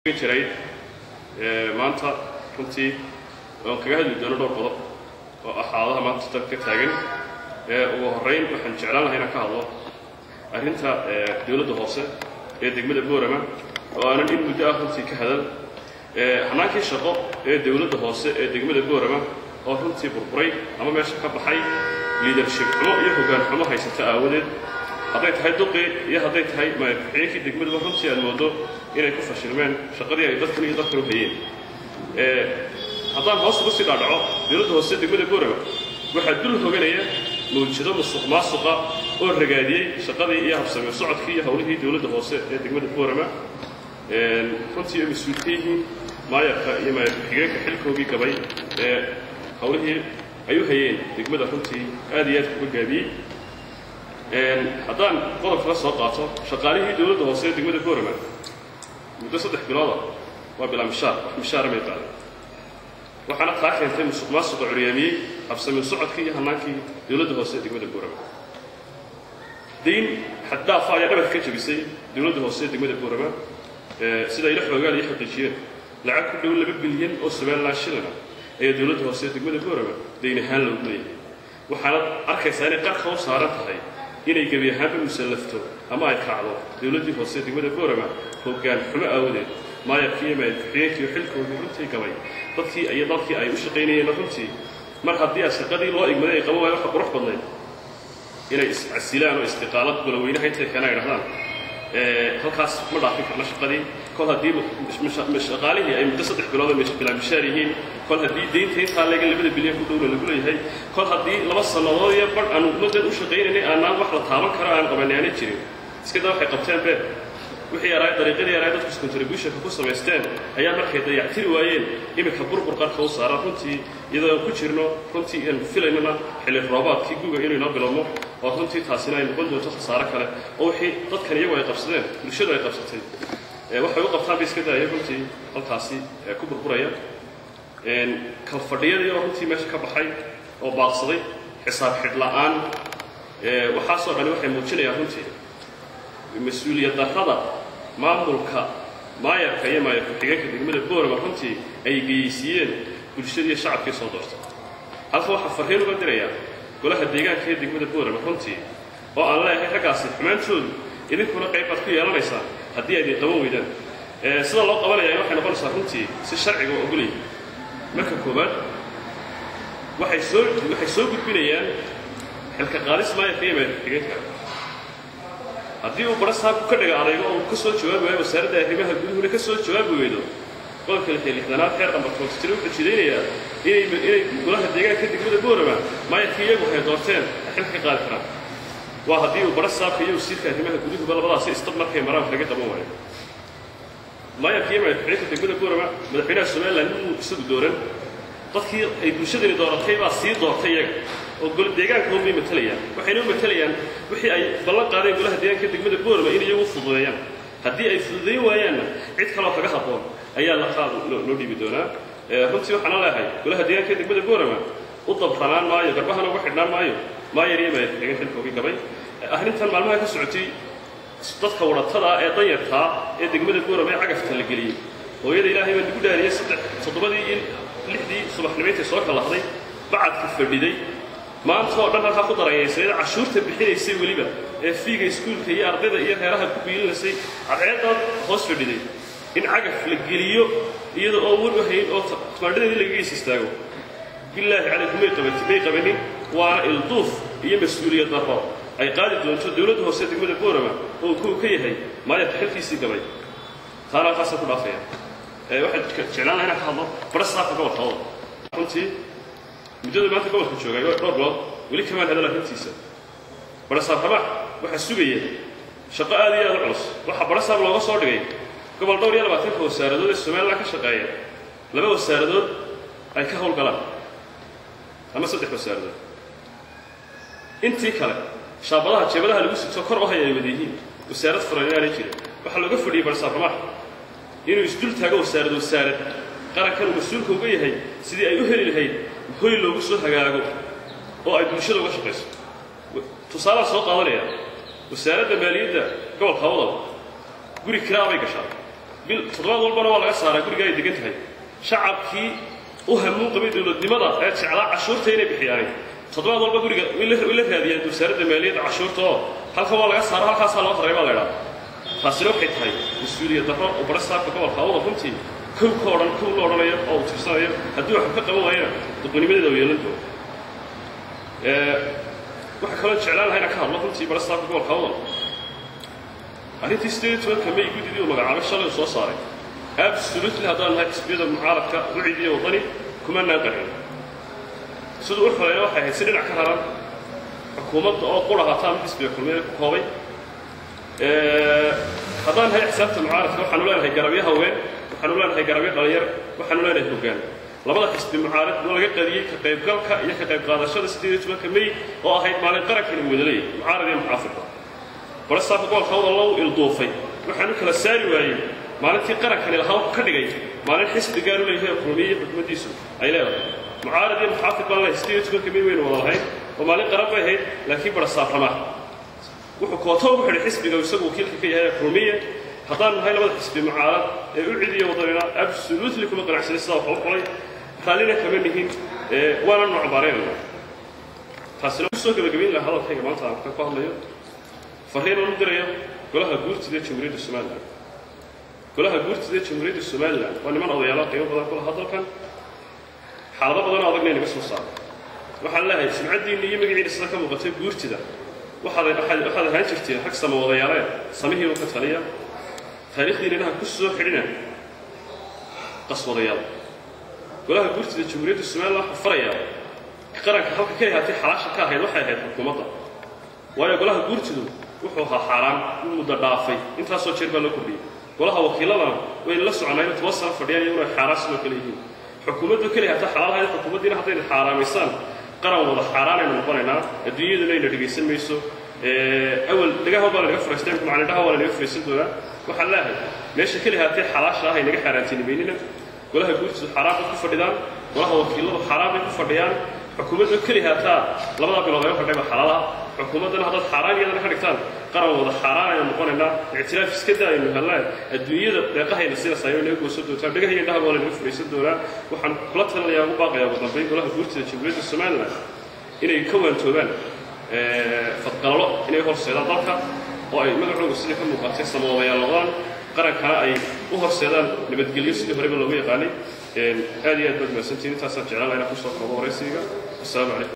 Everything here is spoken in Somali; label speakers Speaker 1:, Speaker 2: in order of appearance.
Speaker 1: jiray maanta runtii oo kaga hadli doono dhowr qodob oo xaaladaha maanta dalka taagan ugu horeyn waxaan jeclaan lahaa inaan ka hadlo arrinta dawladda hoose ee degmada Boorama oo aanan in muddo ah runtii ka hadal hanaankii shaqo ee dawladda hoose ee degmada Boorama oo runtii burburay ama meesha ka baxay leadership xumo iyo hoggaan xumo haysata aawadeed hadday tahay duqi iyo hadday tahay madaxweynihii degmada runtii aan moodo inay ku fashilmeen shaqadii ay dadkan iyo dadkan u hayeen haddaan hoos ugu sii dhaadhaco dawladda hoose degmada Boorama waxaa dul hoganaya mawjado musuqmaasuqa oo ragaadiyey shaqadii iyo habsami socodkii iyo howlihii dawladda hoose ee degmada Boorama runtii ay mas-uulka yihiin maayarka iyo madaxweynaha xilkoogii gabay howlihii ay u hayeen degmada runtii aad iyo aad uga gaabiyey haddaan qodobka soo qaato shaqaalihii dawladda hoose ee degmada Boorama muddo 3 bilood waa bilaa mishaar ma qaadan waxaana taa keentay musuqmaasuqa curyaamiyey habsami socodkii iyo hanaankii dawladda hoose ee degmada Boorama diin xaddaaf ayaa dhabar ka jabisay dawladda hoose ee degmada Boorama sida ila xoogaan iyo xaqiijiyeen lacag ku dhow 2 bilyan oo Soomaaliland shilin ee dawladda hoose ee degmada Boorama deyn ahaan loo leeyahay waxaana arkaysaa inay qarka u saaran tahay inay gabi ahaanba musallafto ama ay kacdo dawladdii hoose ee degmada Boorama hoggaan xumo aawadeed maayarkii madaxweynihii xilkoogii runtii gabay dadkii ay dalkii ay u shaqaynayeen runtii mar haddii shaqadii loo igmaday ay qaban waayeen waxa qurux badnayd inay iscasilaan oo istiqaalad goloweynaha intay kana yidhahdaan halkaas ma dhaafin karna shaqadii kol haddii shaqaalihii ay muddo 3 bilood bilaa mishaar yihiin kol haddii deynta intaa leega 2 bilyan ku dhow lagu leeyahay kol haddii 2 sannadood iyo badh aan ummaddan u shaqaynaynay aanaan wax la taaban karo aan qabanaanay jirin iska daa waxay qabteen be wixii yaray dariiqadii yaray dadku contribution ku sameysteen ayaa markay dayactiri waayeen imika burbur qarka u saaran runtii iyadoo ku jirno runtii in filaynana xilli roobaadkii guga inuu inoo bilowmo oo runtii taasina ay noqon doonto khasaare kale oo wixii dadkan iyagu ay qabsadeen bulshadu ay qabsatay waxay u qabtaan iska daaya runtii halkaasi ku burburaya kal fadhiyadii oo runtii meesha ka baxay oo baaqsaday xisaab xidh la'aan waxaasoo dhan waxay muujinayaan runtii مسؤولية ضخمة maamulka maayarka iyo madaxweynaha degmada Boorama runtii ay geeysiiyeen bulshada shacabka soo doortay halka waxa farriin uga diraya golaha deegaanka ee degmada Boorama runtii oo aan leeyahay ragaasi xumaantoodu idinkuna qayb aad ku yeelanaysaa haddii ay qaban weydaan sida loo qabanayo waxay noqonaysaa runtii si sharciga oo ogolay marka koobaad waxay soo gudbinayaan xilka qaadis maayarka iyo madaxweynaha haddii uu barasaabku ka dhiga adaygo oo ka soo jawaabayo wasaaradda arrimaha gudaha ka soo jawaabi weydo qodobka 16aad xeer number 23 wuxuu jideynaya inay golaha deegaanka degmada Boorama maayarkii iyagu waxay doorteen xilka qaadi karaan waa haddii uu barasaabka iyo wasiirka arrimaha gudaha labadaasi istab markay maraan laga qaban waayo maayarkii madaxweynaha degmada Boorama madaxweynaha Soomaaliland uu isagu dooran dadkii ay bulshadani dooratay baa sii doortay iyaga oo gol deegaanka oo meetalaya waxayna u meetalayaan wixii ay ballan qaadeen golaha deegaanka degmada Boorama in iyagu fududeeyaan haddii ay fududeyn waayaan cid kale oo kaga haboon ayaa loo dhiibi doonaa runtii waxaan leeyahay golaha deegaanka degmada Boorama u dabranaan maayo garbahana uga xidhnaan maayo maayar iyo madaxweynaha xilkoogii gabay arrintan maalmaha ka socotay dadka wadatada ee danyarta ee degmada Boorama ee cagafta la geliyay hooyada ilaahay baa ugu dhaariyay 7 lixdii subaxnimeedii soo kala hadlay bacadka fadhiday maanta oo dhan halka ku darayeysay cashuurta bixinaysay waliba ee fiiga iskuulka iyo ardayda iyo reeraha ku biilinayay cadceedda hoos fadhiday in cagaf la geliyo iyadoo oo war wahayn oo tamaadadii laga istaago billaahi calaykum ay qabanin waa ilduuf iyo mas'uuliyad darro ay qaadi doonto dawladda hoose degmada Boorama oo ku ka yahay maayarka xilkiisii gabay taana qaas ku dhaafaya waxaan jeclaan inaan ka hadlo barasaabka gobolka runtii muddada maanta gobolka joogay dhowr bilood weli kama hadal arrintiisa barasaabka waxa sugaya shaqo aad iyo aad u culus waxa barasaab looga soo dhigay gobol dhowr iyo 20 wasaaradood ee Soomaaliland ka shaqeeya 2 wasaaradood ay ka howlgalaan ama 3 wasaaradood intii kale shaabadaha jeebadaha lagu soo kor u hayay wadihiin wasaarad farayaanay jiray waxa looga fadhiyay barasaabka inuu isdul taago wasaarad qarankan mas'uulka uga yahay sidii ay u heli lahayd hoy loogu soo hagaago oo ay bulshada uga shaqeyso tusaale soo qaadanaya wasaaradda maaliyadda gobolka Awdal guri kiraabay gashaa toddobaad walbana waa laga saaraa guriga ay degan tahay shacabkii u hamuun qabay dowladnimada ee jeclaa cashuurta inay bixiyaan toddobaad walba guriga way la raadiyaan wasaaradda maaliyadda cashuurta oo halka waa laga saaro halkaasaa loo dareebaa la idhaha taasina waxay tahay mas-uuliyad darro oo barasaabka gobolka awada runtii kow la odhanayo oo uu tirsanayo haddii wax ka qaban waayana doqonimadeeda uu yeelan doono waxaa kaloo jeclaan lahaa inaan ka hadlo runtii barasaabka gobolka awada arrintii 18 May guddidii uu magacaabay shalay uu soo saaray absolutely haddaan nahay xisbiyada mucaaradka wicidiiyo wadani kuma naaqarin siduu u xoreeyo waxay ahayd si dhinac ka raran xukuumadda oo qurahataan xisbiga kulmiye ku koobay haddaan nahay xisaabta mucaaradka waxaanu leenahay garabyo haween waxaanu leenahay garabyo dhalinyar waxaanu leenahay hoggaan labada xisbi mucaarad oo laga qadiyey ka qaybgalka iyo ka qayb qaadashada 18 May oo ahayd maalin qarankan uu wadalay mucaarad iyo muxaafidka barasaabka gobolka awda loo ilduufay waxaanu kala saari waayey maalintii qarankani lahaa ka dhigay maalin xisbi gaar u leeyahay kulmiye xukuumaddiisu ay leedahay mucaarad iyo muxaafid baan leeyahay 18 May waynu wada lahayn oo maalin qaran bay ahayd laakiin barasaabkama wuxuu kooto ugu xidhay xisbiga isagu wakiilka ka yahay kulmiye haddaan nahay labada xisbi mucaarad ee u cidiya wadanina absolutely kuma qanacsanay sidaa waxu qolay raallina kama nihin waana nooc baareenayna taasina kusoo gabagabayn lahaa hadalkayga maanta aan ka hadlayo fariin aan u dirayo golaha guurtida jamhuuriyadda somaliland golaha guurtida jamhuuriyadda somaliland waa niman odayaalo qiimo badan kula hadalkan xaalado badan oo adagna inaga soo saaray waxaan leeyahay sumcaddiinna iyo magaciina sida ka muuqatay guurtida waxaad ahaan jirteen rag sama wadayaale samihii uu ka taliya taariikhdiina inaha ku soo xidhina qaswadayaal golaha guurtida jamhuuriyadda somaliland waxaa farayaa qaranka halka ka yahaatay xalaasha ka ahayd waxay ahayd xukuumadda waayo golaha guurtidu wuxuu ahaa xaaraan u muddo dhaafay intaasoo jeer baa loo kordhiyey golaha wakiiladana wayna la soconayno 10 sano fadhiyaan iyaguna ay xaaraan sidoo kale yihiin xukuumaddu keliya hataa xalaalahayd xukuumaddiina haddayna xaaraamaysaan qaran wada xaaraanaynu noqonaynaa adduunyaduna ayna dhegaysan mayso awal dhagaha baa lanaga furaysteen macna dhaha waa lanaga furaysan doonaa waxaan leeyahay meesha keliya haatee xalaasha ah ay naga xaaraantinimaynina golaha guurtidu xaaraan bay ku fadhidaan golaha wakiiladu xaaraan bay ku fadhiyaan xukuumaddu keliya hataa labada bilood ee fadhiba xalaalaha xukuumaddana haddaad xaaraan iyadana ka dhigtaan qaran wada xaaraan aynu noqonaynaa ictiraaf iska daa aynu helnaa adduunyada deeqahayna sidaas ayay naga goosan doontaa dhagahayga dhaha waa lanaga furaysan doonaa waxaan kula talinayaa ugu baaqayaa ugu dambayn golaha guurtida jamhuuriyadda somaliland inay ka waantoobaan fadqalalo inay horseedaan dalka oo ay magacooga sidii ka muuqatay samoodayaal noqdaan qarankana ay u horseedaan nabadgelyo sidii horeba loogu yaqaanay aad iyo aad baad mahadsantihiin intaasaan jeclaan lahaa inaan kusoo koobo waraysiga assalaamu calaykum